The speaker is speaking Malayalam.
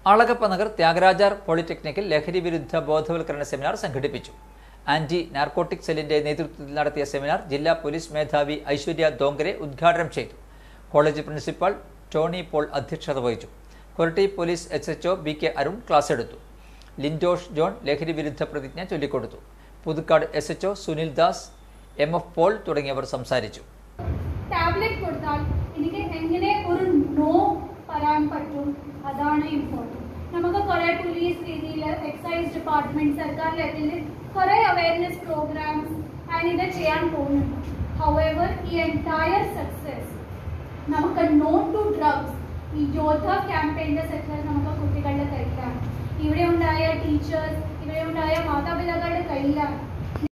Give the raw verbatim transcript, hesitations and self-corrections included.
ആളകപ്പ നഗർ ത്യാഗരാജാർ പോളിടെക്നിക്കിൽ ലഹരി വിരുദ്ധ ബോധവൽക്കരണ സെമിനാർ സംഘടിപ്പിച്ചു. ആന്റി നാർക്കോട്ടിക് സെല്ലിന്റെ നേതൃത്വത്തിൽ നടത്തിയ സെമിനാർ ജില്ലാ പോലീസ് മേധാവി ഐശ്വര്യ ദോങ്കരെ ഉദ്ഘാടനം ചെയ്തു. കോളേജ് പ്രിൻസിപ്പൽ ടോണി പോൾ അധ്യക്ഷത വഹിച്ചു. Koratty police S H O B K Arun class എടുത്തു. ലിൻഡോഷ് ജോൺ ലഹരി വിരുദ്ധ പ്രതിജ്ഞ ചൊല്ലിക്കൊടുത്തു. Puthukkad S H O Sunil Das, M F Paul തുടങ്ങിയവർ സംസാരിച്ചു. ടാബ്ലറ്റ് കൊടുത്താൽ എനിക്ക് എങ്ങനെ ഒരു നോ പറയാൻ പറ്റും, അതാണ് ഇമ്പോർട്ടൻറ്റ്. നമുക്ക് കുറേ പോലീസ് രീതിയിൽ എക്സൈസ് ഡിപ്പാർട്ട്മെന്റ് സർക്കാർ ലെവലിൽ കുറേ അവയർനെസ് പ്രോഗ്രാംസ് ആൻഡ് ഇത് ചെയ്യാൻ പോകുന്നുണ്ട്. ഹൗഎവർ ഈ എൻറ്റയർ സക്സസ് നമുക്ക് നോ ടു ഡ്രഗ്സ് ഈ യോദ്ധ ക്യാമ്പയിൻ്റെ സക്സസ് നമുക്ക് കുട്ടികളുടെ കയ്യിലാണ്. ഇവിടെ ഉണ്ടായ ടീച്ചേഴ്സ്, ഇവിടെ ഉണ്ടായ മാതാപിതാക്കളുടെ കയ്യിലാണ്.